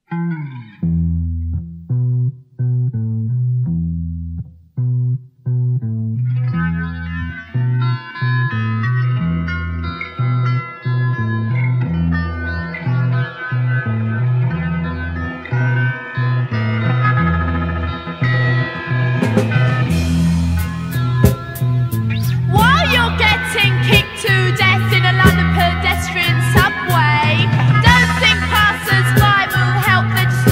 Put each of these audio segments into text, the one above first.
Don't think passers-by will help, they're just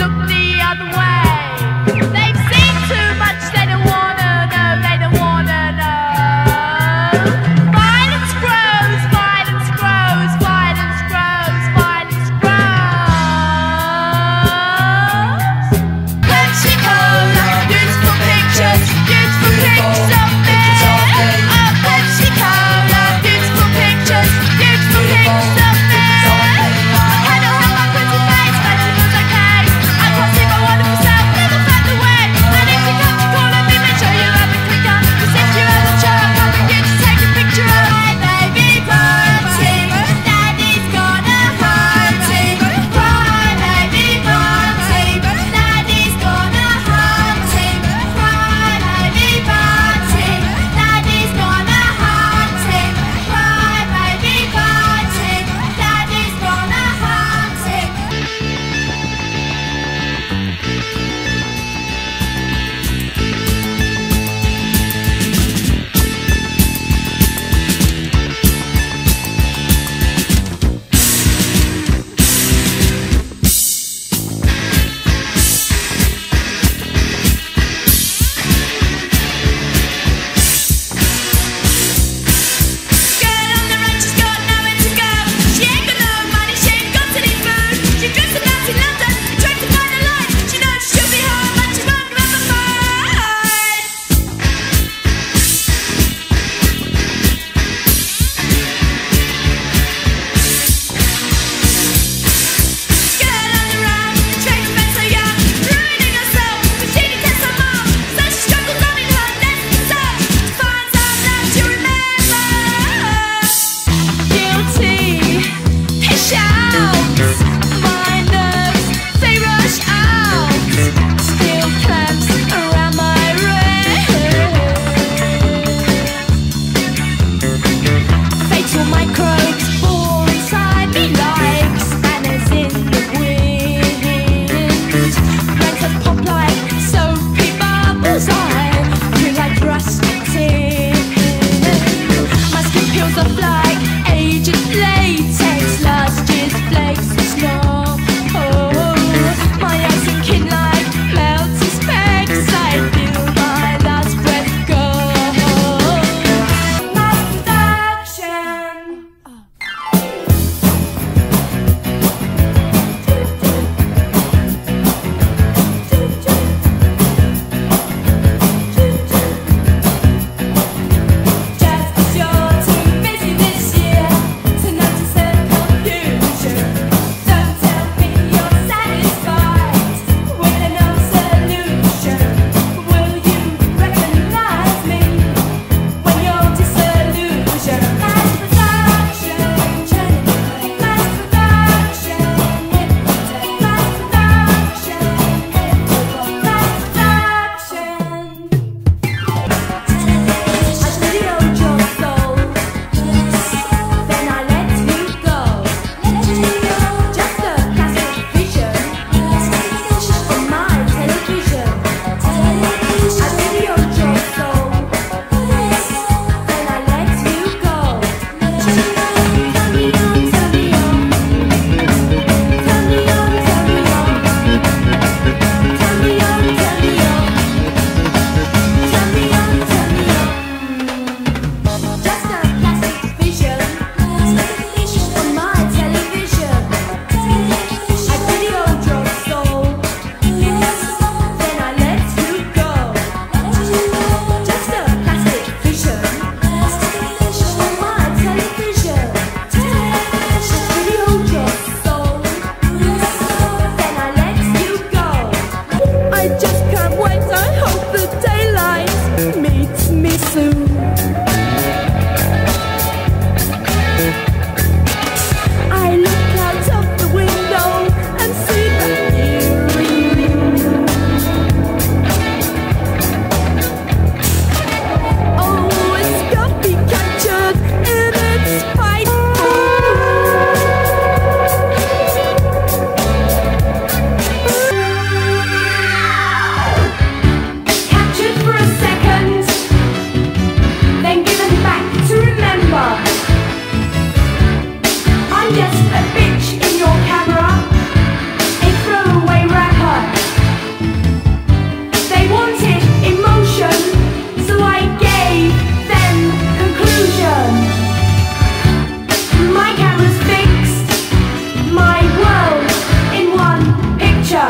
future.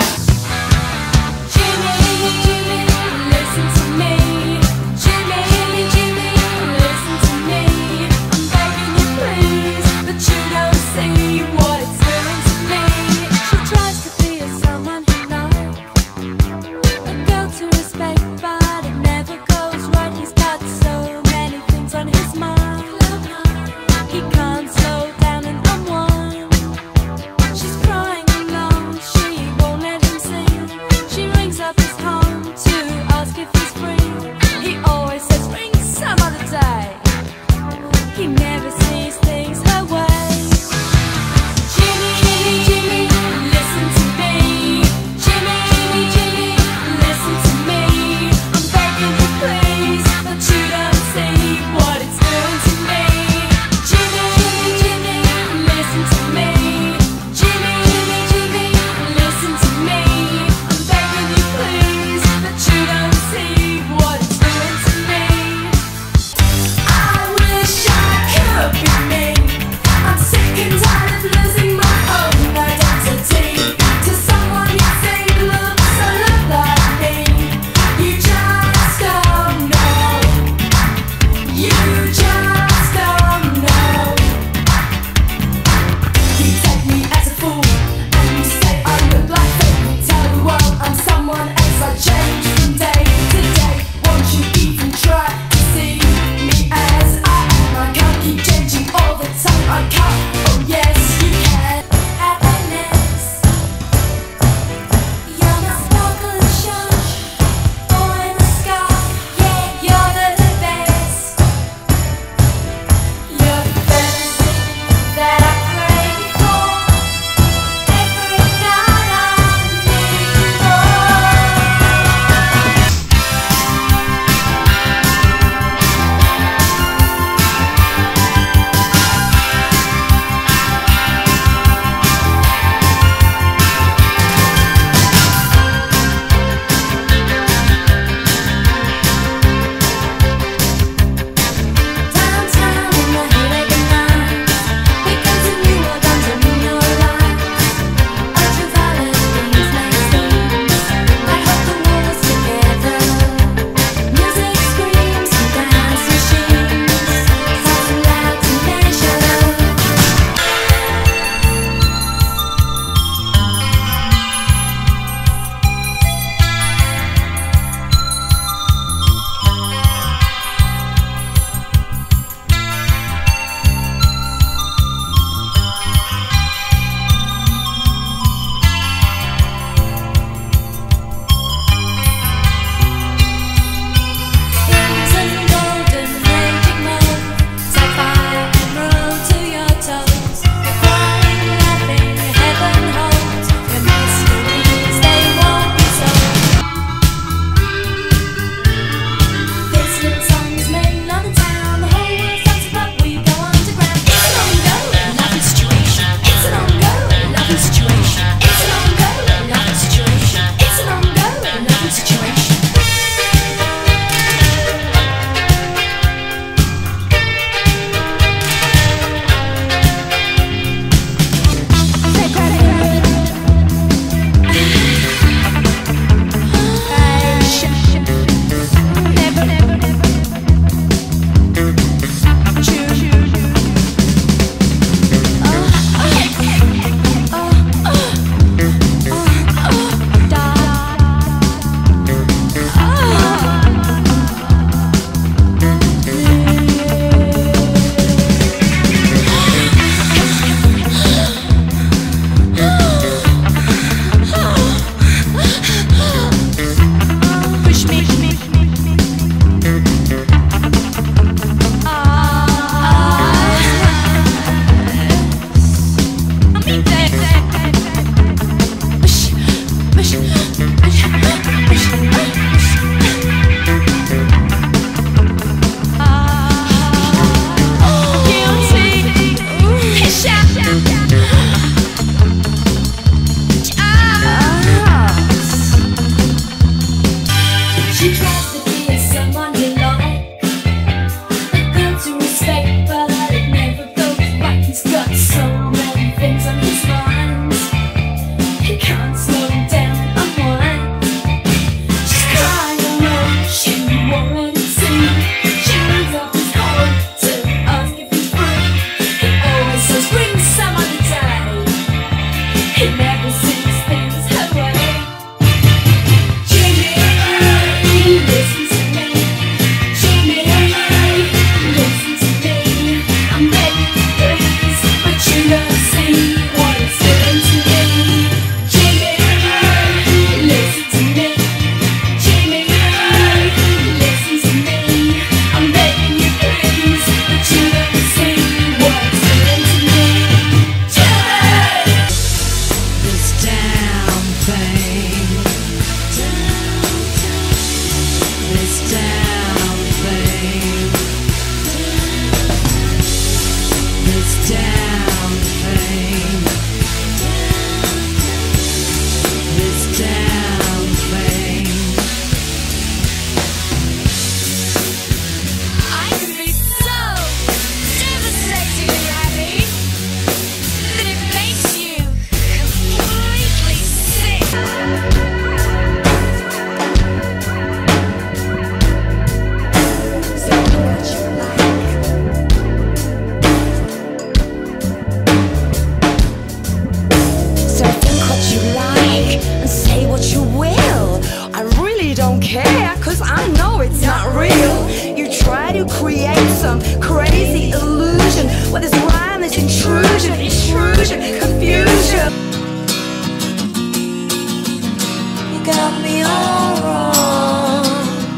got me all wrong.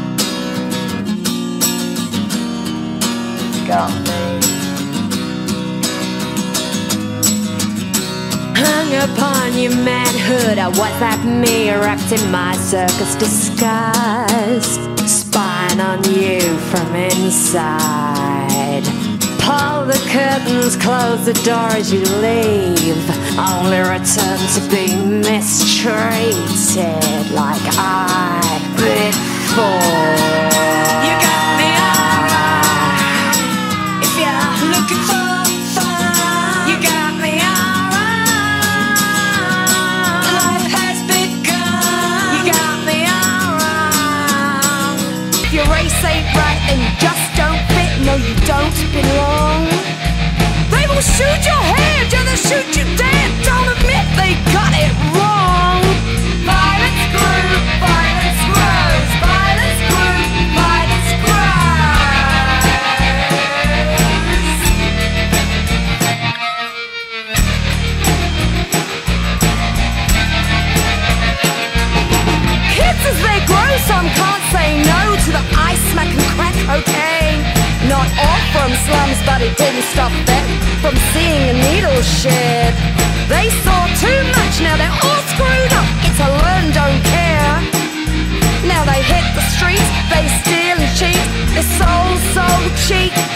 Got me hung upon your manhood. I was that me wrapped in my circus disguise, spying on you from inside. Pull the curtains, close the door as you leave, only return to be mistreated like I before. You got me alright if you're looking for fun. You got me alright. Life has begun. You got me alright. If your race ain't right and you just don't fit, no, you don't belong. They will shoot your head, yeah, they'll shoot you dead. Don't admit they got it wrong. Violence grew, violence grows. Violence grew, violence grows. Kids as they grow, some can't say no to the ice smack and crack cocaine. Not all from slums, but it didn't stop them from seeing a needle shed. They saw too much, now they're all screwed up. It's a learn, don't care. Now they hit the streets, they steal and cheat. Their souls so cheap.